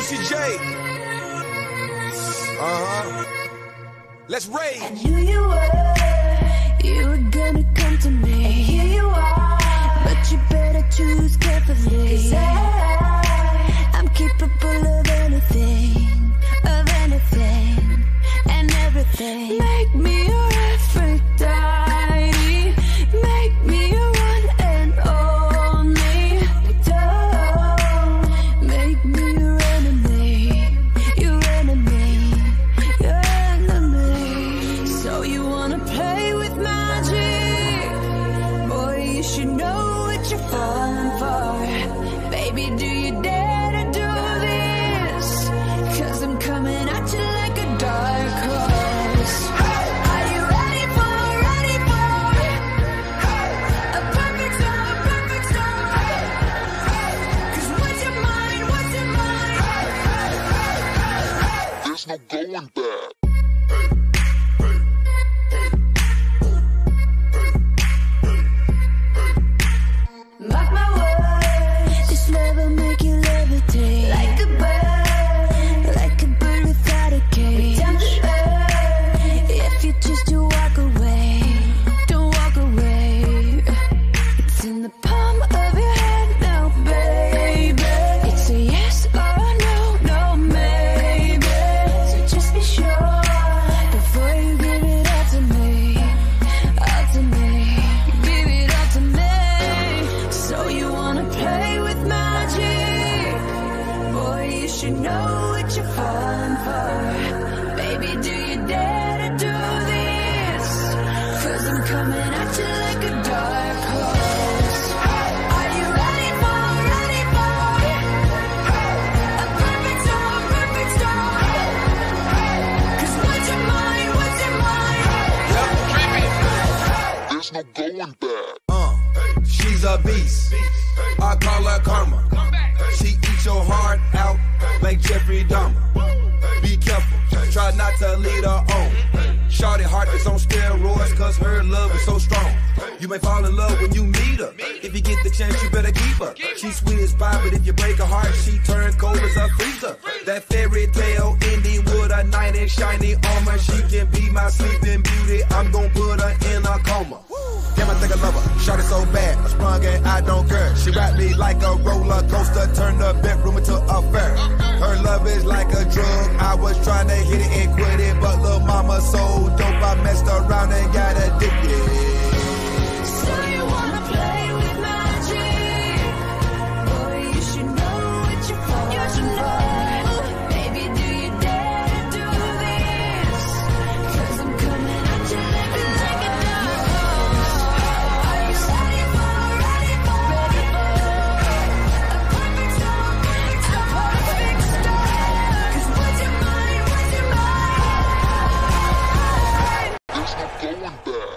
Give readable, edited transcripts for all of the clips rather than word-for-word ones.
Juicy J. Let's rage. I knew you were gonna come to me. And here you are, but you better choose carefully. 'Cause I'm capable of anything, and everything. Make me your Aphrodite, make me your one and only. Don't make me your enemy, your enemy, your enemy. So you wanna play with magic? Boy, you should know what you're falling for. Baby, do you dare to do this? 'Cause I'm coming at you like a dark horse. Are you ready for a perfect storm, perfect storm? 'Cause what's your mind, what's your mind? There's no going back. Mark my words, this love will make you levitate like a bird without a cage. If you choose to walk away, don't walk away. It's in the palm of your hand now, baby. It's a yes or a no, no maybe. So just be sure before you give it all to me, all to me. Give it all to me. So you wanna play with magic? Boy, you should know what you're falling for. Baby, do you dare to do this? 'Cause I'm coming at you like a dark horse. Are you ready for a perfect storm, perfect storm? 'Cause what's your mind, what's your mind? There's no going back. She's a beast. I call her karma. She eats your heart out like Jeffrey Dahmer. Be careful, try not to lead her on. Shawty heart is on steroids 'cause her love is so strong. You may fall in love when you meet her. If you get the chance, you better keep her. She's sweet as pie, but if you break her heart, she turns cold as a freezer. That fairy tale ending with a knight in shiny armor. She can be my sleeping beauty. I'm gon' put her in a coma. Damn, I think I love her. Shawty so bad, I sprung and I don't care. She wrapped me like a roller coaster, turned the bedroom into a fair. Her love is like a drug. I was trying to hit it and quit it, but lil' mama so dope, I messed around and got addicted. So you wanna play with magic? Boy, you should know what you're falling for. Baby, do you dare to do this? 'Cause I'm coming at you like a dark horse. Are you ready for a perfect storm, a perfect storm? 'Cause what's your mind, what's your mind? There's no going back.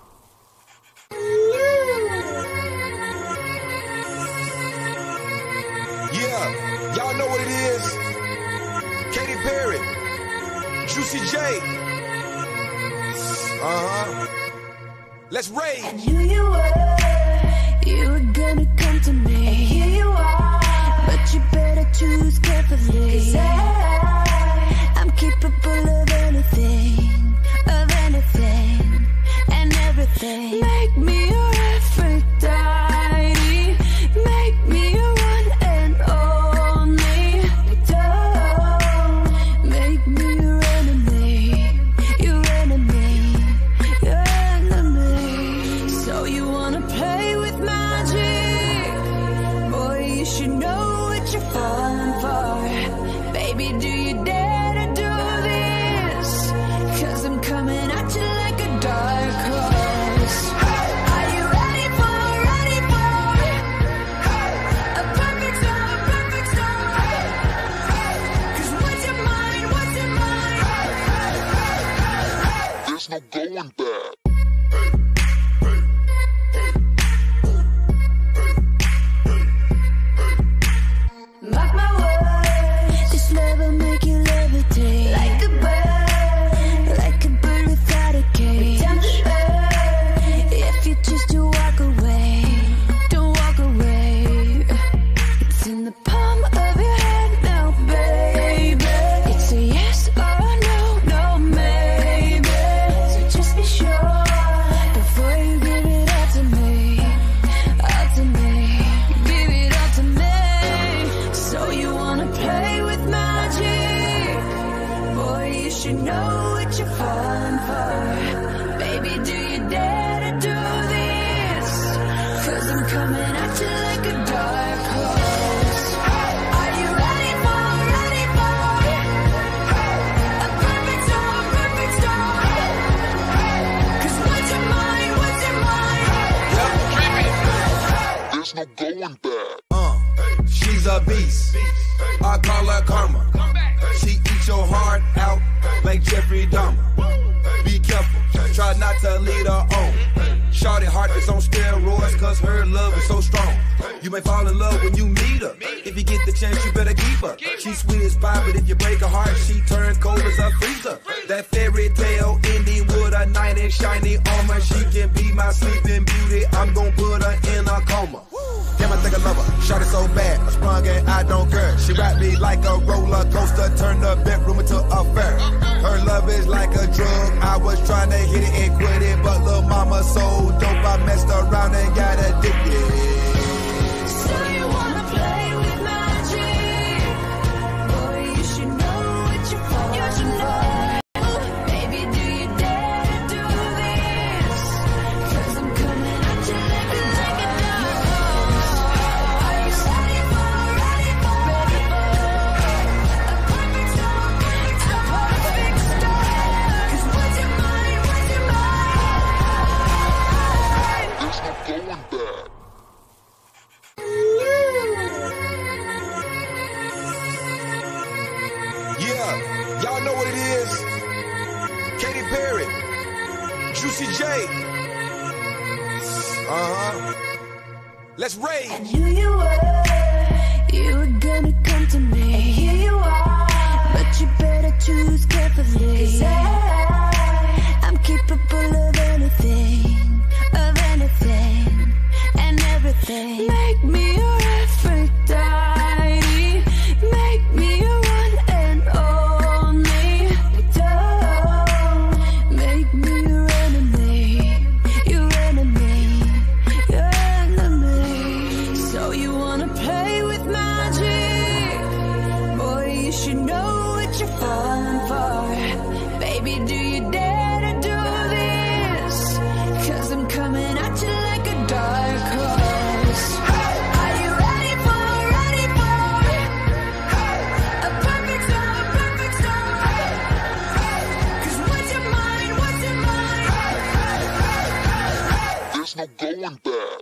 Yeah, y'all know what it is. Katy Perry, Juicy J. Let's rage. I knew you were gonna come to me. And here you are, but you better choose carefully. 'Cause I'm capable of anything, and everything. Make me your Aphrodite, make me your one and only. Don't make me your enemy, your enemy, your enemy. So you wanna play with magic? Boy, you should know what you're falling for. Baby, do you dare to do this? 'Cause I'm coming at you like a dark horse. Are you ready for a perfect storm, perfect storm? 'Cause what's your mind, what's your mind? There's no going back. Mark my words, this love will make you levitate like a bird without a cage. If you choose to walk away, don't walk away. It's in the palm of your hand now, baby. There's no going back. She's a beast. I call her karma. She eat your heart out like Jeffrey Dahmer. Be careful, try not to lead her on. Shorty heart is on steroids, cause her love is so strong. You may fall in love when you meet her. If you get the chance, you better keep her. She's sweet as pie, but if you break her heart, she turns cold as a freezer. That fairy tale ending with a knight in shiny armor. She can be my sleeping beauty. I'm gonna put her in a coma. Damn, I think I love her. Shorty so bad, I sprung and I don't care. She ride me like a roller coaster, turn the bedroom into a fair. Her love is like a drug. I was trying to hit it and quit it, but little mama so dope, I messed around and got addicted. So you wanna play with magic? Boy, you should know what you're for. You should know. Baby, do you dare to do this? Cause I'm coming at you like a dog. Are you ready for a perfect storm? A perfect storm. Cause what's your mind? What's your mind? There's no going back. Yeah, y'all know what it is. Katy Perry, Juicy J. Let's rage. I knew you were gonna come to me. And here you are, but you better choose carefully. Cause I'm capable of anything, and everything. Make me your Aphrodite, make me your one and only. Don't make me your enemy, your enemy, your enemy. So you wanna play with magic? Boy, you should know what you're falling for. Baby, do you dare to do this? Cause I'm coming at you like a dark horse. Are you ready for a perfect storm, perfect storm? Cause what's your mind, what's your mind? There's no going back.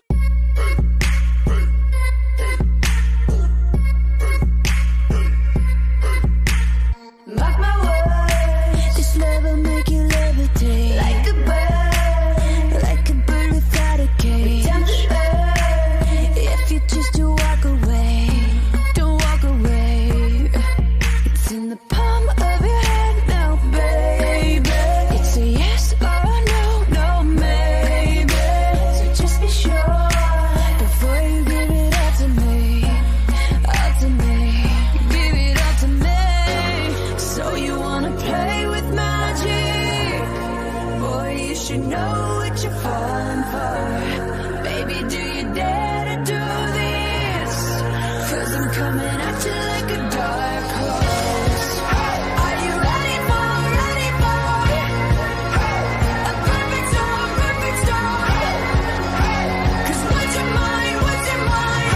Mark my words, this love will make you levitate. Like a bird without a cage. Down to earth, if you choose to walk away, don't walk away. It's in the palm of your hand now, baby. It's a yes or a no, maybe. So just be sure before you give it all to me, give it all to me. So you wanna play with magic? Boy, you should know what you're falling for. Baby, do you dare to do this? Cause I'm coming at you like a dark horse. Are you ready for a perfect storm, perfect storm? Cause what's your mind, what's your mind?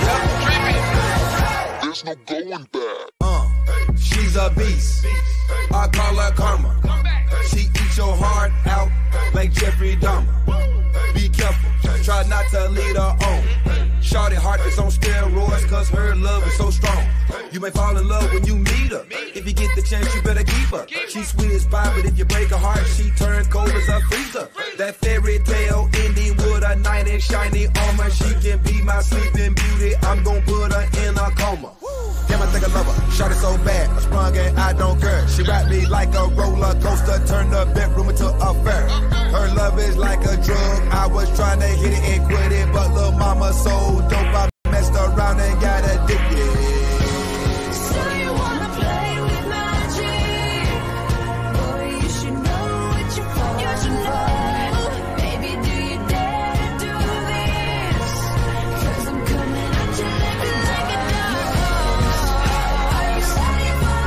There's no going back. She's a beast. I call her karma. She eat your heart out like Jeffrey Dahmer. Be careful, try not to lead her on. Shorty heart is on steroids, cause her love is so strong. You may fall in love when you meet her. If you get the chance, you better keep her. She's sweet as pie, but if you break her heart, she turns cold as a freezer. That fairy tale ending with a knight in shiny armor. She can be my sleeping beauty. I'm gonna put her in a coma. Damn, I think I love her. Shorty so bad, I sprung and I don't care. She ride me like a roller coaster, turn the bedroom into a fair. Her love is like a drug. I was trying to hit it and quit it, but little mama so dope, I messed around and got addicted. So you wanna play with magic? Boy, you should know what you're for. You should know. Baby, do you dare to do this? Cause I'm coming at you like a dog. Are you ready for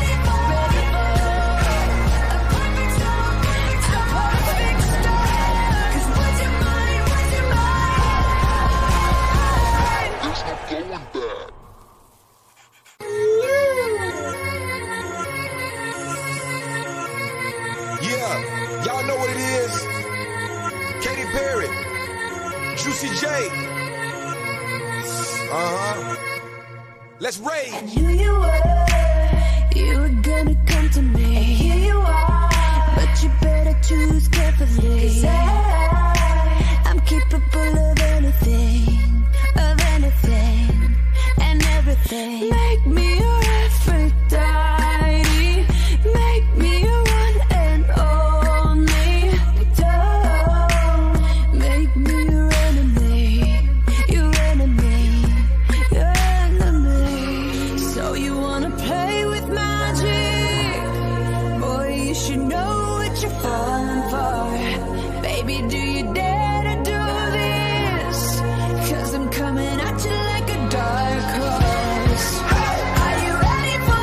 a perfect storm? A perfect storm. Cause what's your mind, what's your mind? There's no going back. Yeah, y'all know what it is. Katy Perry, Juicy J. Let's rage. I knew you were gonna come to me. And here you are, but you better choose carefully. 'Cause I'm capable of anything, and everything. Make me your Aphrodite, make me your one and only. Don't make me your enemy, your enemy, your enemy. So you wanna play with magic? Boy, you should know what you're falling for. Baby, do you dare to do this? 'Cause I'm coming at you like a dark horse. Are you ready for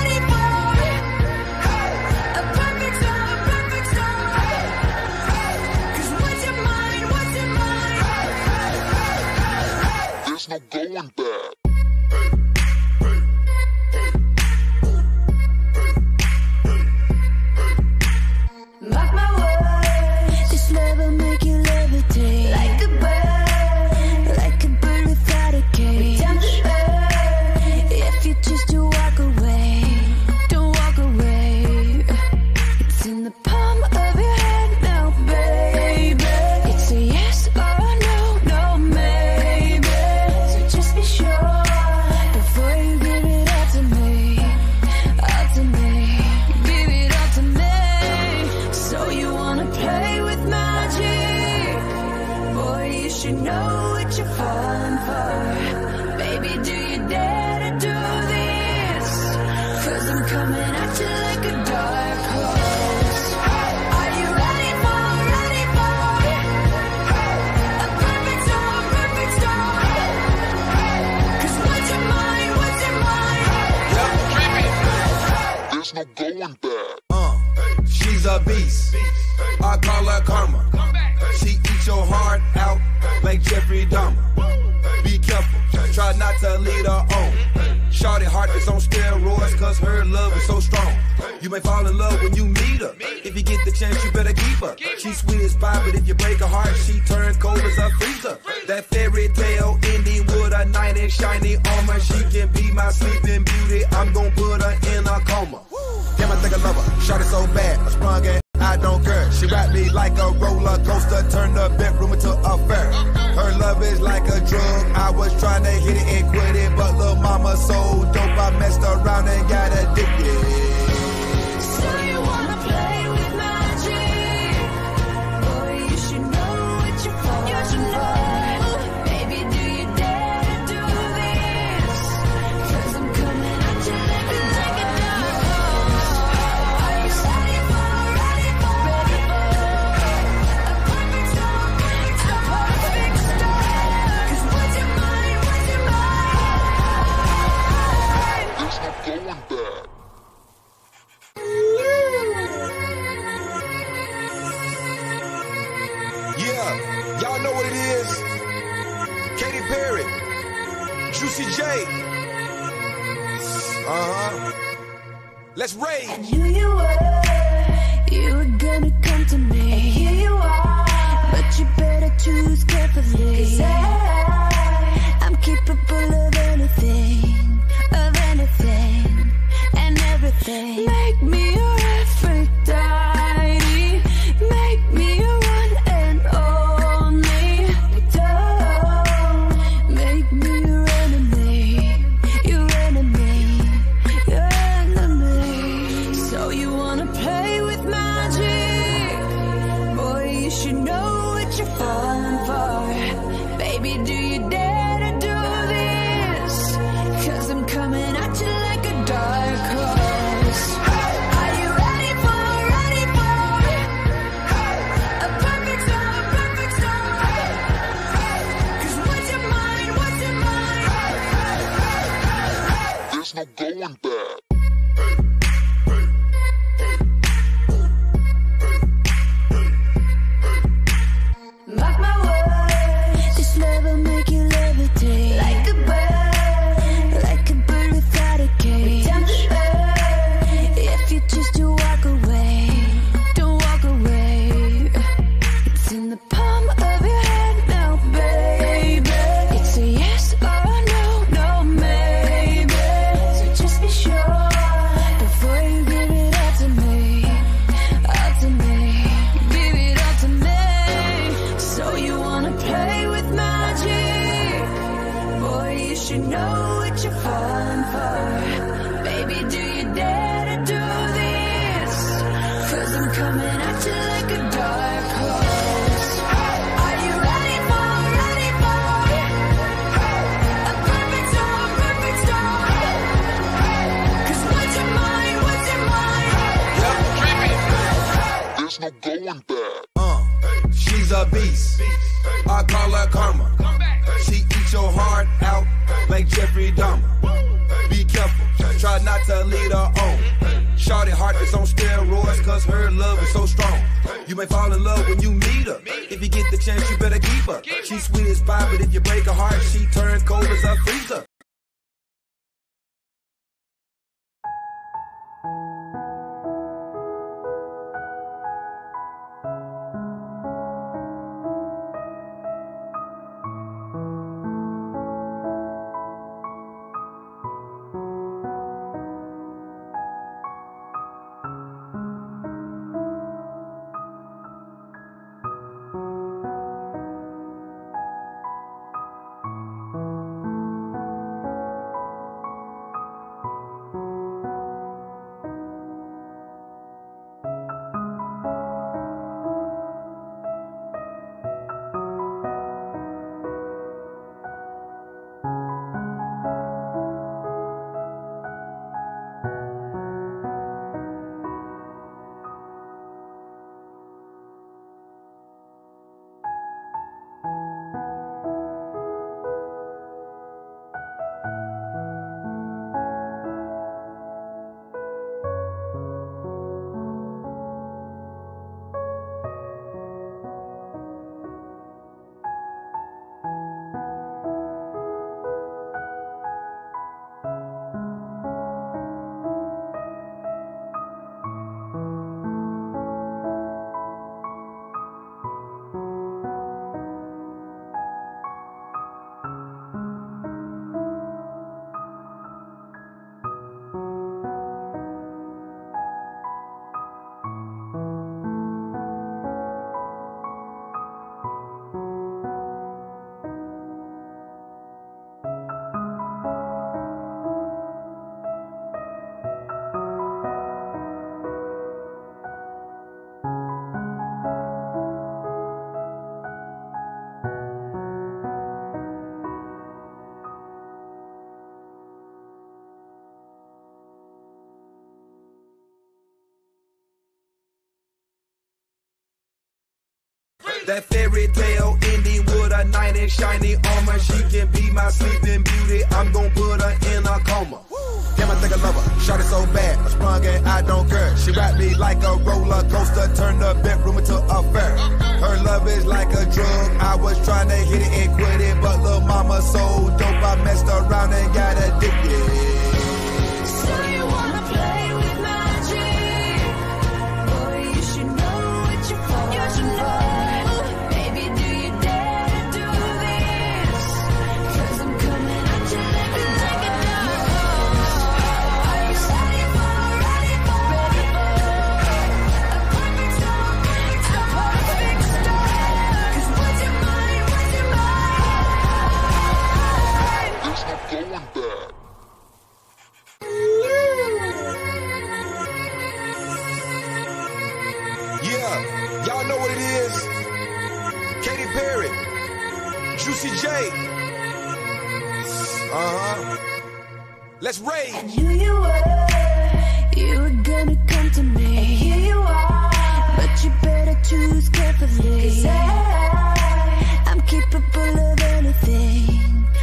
a perfect storm, perfect storm? 'Cause what's your mind, what's your mind? There's no going back. Mark my words, this love will make you levitate. Like a bird without a cage. Down to earth, if you choose to walk away, don't walk away. It's in the palm of your hand now, baby. It's a yes or a no, no maybe. So just be sure before you give it all to me, all to me. Give it all to me. So you wanna play with magic? Boy, you should know what you're falling for. Baby, do you dare to do this? 'Cause I'm coming at you like a dark horse. Are you ready for a perfect storm, perfect storm? 'Cause what's your mind, what's your mind? There's no going back. She's a beast. I call her karma. She eats your heart out like Jeffrey Dahmer. Be careful, try not to lead her on. Shorty heart is on steroids 'cause her love is so strong. You may fall in love when you meet her. If you get the chance, you better keep her. She's sweet as pie, but if you break her heart, she turns cold as a freezer. That fairy tale ending with a knight in shiny armor. She can be my sleeping beauty. I'm gon' put her in a coma. Damn, I think I love her. Shot it so bad, I sprung and I don't care. She wrapped me like a roller coaster, turned the bedroom into a fair. Her love is like a drug. I was trying to hit it and quit it, but little mama so dope, I messed around and got addicted. So you wanna play with magic? Boy, you should know what you're falling for. Baby, do you dare to do this? 'Cause I'm coming at you like a dark horse. Are you ready for a perfect storm, a perfect storm? 'Cause what's your mind, what's your mind? There's no going back. Yeah, y'all know what it is. Katy Perry, Juicy J. Let's rage. I knew you were gonna come to me. And here you are, but you better choose carefully. 'Cause I'm capable of anything, and everything. Make me your Aphrodite, make me your one and only. Don't make me your enemy, your enemy, your enemy. So you wanna play with magic? Boy, you should know what you're falling for. Baby, do you dare to do this? 'Cause I'm coming at you like a dark horse. Are you ready for a perfect storm, perfect storm? 'Cause what's your mind, what's your mind? There's no going back. Mark my words, this love will make you levitate. Like a bird without a cage. Down to earth, if you choose to walk away, don't walk away. It's in the palm of your hand now, baby. It's a yes or a no. She's a beast. I call her karma. She eat your heart out like Jeffrey Dahmer. Be careful, try not to lead her on. Shorty heart is on steroids cause her love is so strong. You may fall in love when you meet her. If you get the chance, you better keep her. She's sweet as pie, but if you break her heart, she turns cold as a freezer. That fairy tale ending with a knight in shiny armor. She can be my sleeping beauty. I'm gon' put her in a coma. Damn, I think I love her. Shot it so bad, I sprung and I don't care. She wrapped me like a roller coaster, turned the bedroom into a fair. Her love is like a drug. I was trying to hit it and quit it, but lil' mama so dope, I messed around and got addicted. So you wanna play with magic? Boy, you should know what you're falling for. Baby, do you dare to do this? 'Cause I'm coming at you like a dagger. Are you ready for a perfect storm? A perfect storm. 'Cause what's your mind? What's your mind? There's no going back. Yeah, y'all know what it is. Katy Perry, Juicy J. Let's rage. I knew you were gonna come to me. And here you are, but you better choose carefully. 'Cause I'm capable of anything,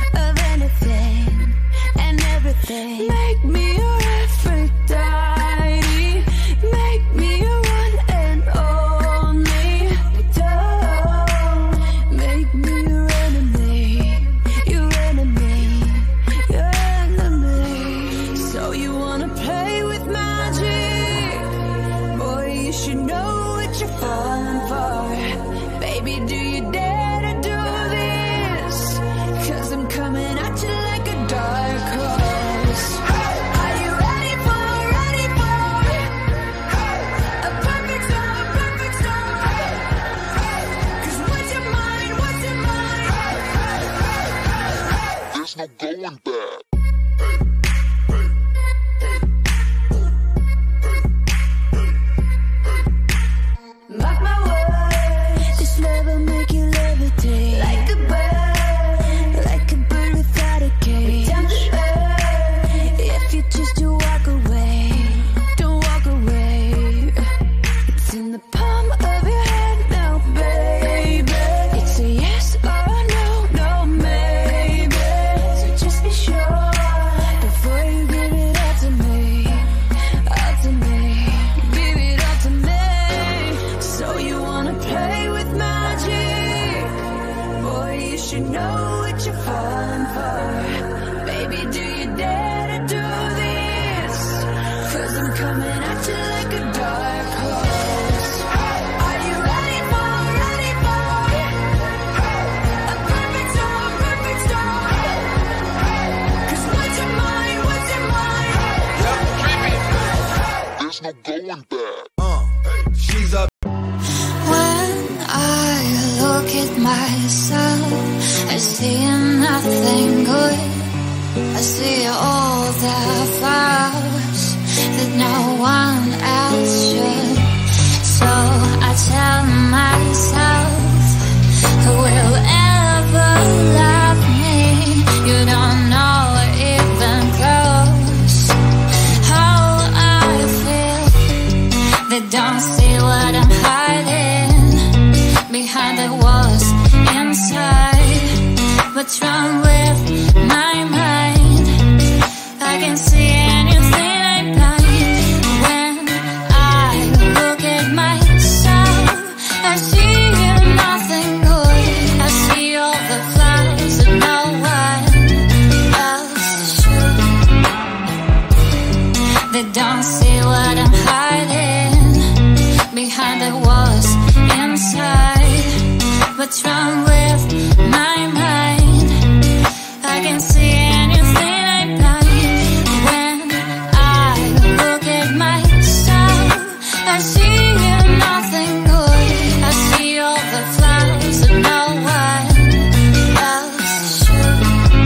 and everything. Make me your Aphrodite, make me your one and only. Don't make me your enemy, your enemy, your enemy. So you wanna play with magic? Boy, you should know what you're falling for. Baby, do you dare to do this? 'Cause I'm coming at you like a dark horse. Are you ready for a perfect storm, perfect storm? 'Cause what's your mind, what's your mind? There's no going back. Mark my words, this love will make you levitate. Like a bird without a cage. Down to earth, if you choose to walk away, don't walk away. It's in the palm of your hand now, babe. behind the walls inside. What's wrong with my mind? I can see anything I'm blind. When I look at myself, I see nothing good. I see all the flaws that no one else should. They don't see what I'm hiding behind the walls inside. What's wrong with my mind? I can see anything I'm blind. When I look at myself, I see nothing good. I see all the flaws that no one else should.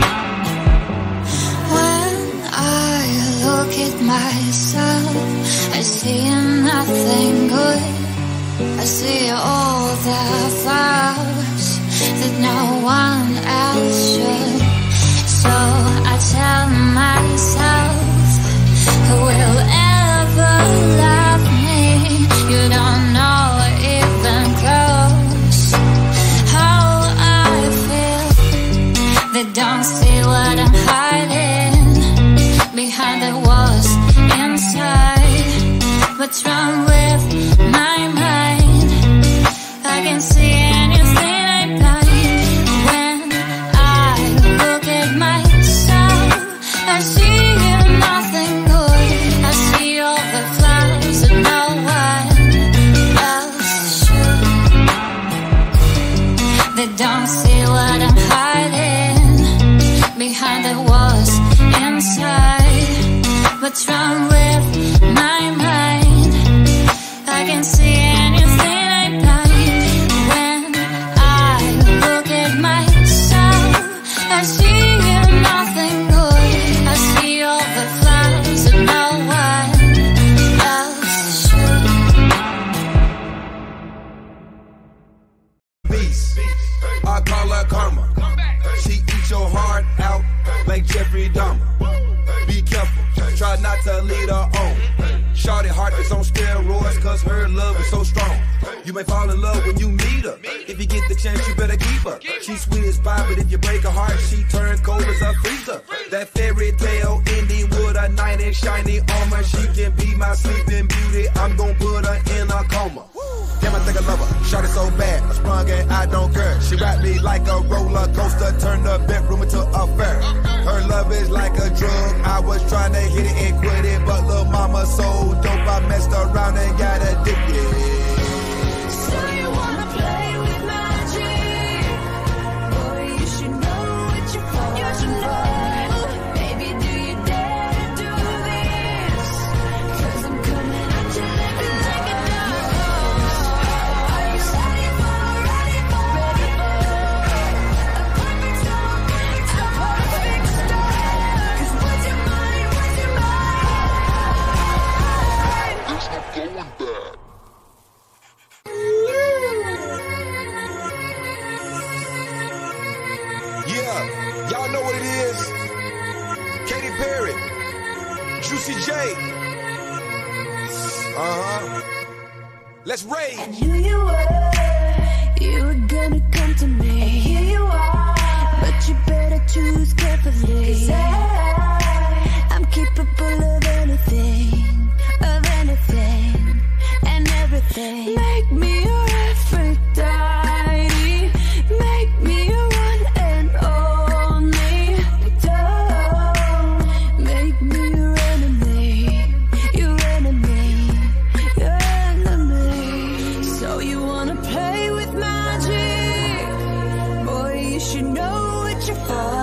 When I look at myself, I see nothing good. I see all the flaws that no one else should. So I tell myself, who will ever love me? You don't know even close how I feel. They don't see what I'm hiding behind the walls inside. What's wrong with my mind? I can see anything I'm blind. When I look at myself, I see nothing good. I see all the flaws that no one else should. They don't see what I'm hiding behind the walls inside. What's wrong with my mind? I can see anything I'm blind. When I look at myself, I see nothing good. I see all the flaws that no one else should. Beast, I call her karma. She eat your heart out like Jeffrey Dahmer. Be careful, try not to lead her on. Shorty heart is on steroids, cause her love is so strong. You may fall in love when you meet her. If you get the chance, you better keep her. She's sweet as pie, but if you break her heart, she turns cold as a freezer. That fairy tale ending with a knight in shiny armor. She can be my sleeping beauty. I'm gonna put her in a coma. Damn, I think I love her. Shot it so bad, I sprung and I don't care. She wrapped me like a roller coaster, turned the bedroom into a fair. Her love is like a drug. I was trying to hit it and quit it, but little mama so dope, I messed around and got addicted. So you wanna play with magic? Boy, you should know what you're falling for. Baby, do you dare to do this? 'Cause I'm coming at you like a dagger. Are you ready for a perfect storm? A perfect storm. 'Cause what's your mind? What's your mind? There's no going back. Yeah, y'all know what it is. Katy Perry, Juicy J. Let's rage. Knew you were gonna come to me. And here you are, but you better choose carefully. 'Cause I'm capable of anything, and everything. Make me your Aphrodite, make me your one and only. Don't make me your enemy, your enemy, your enemy. So you wanna play with magic? Boy, you should know what you're for.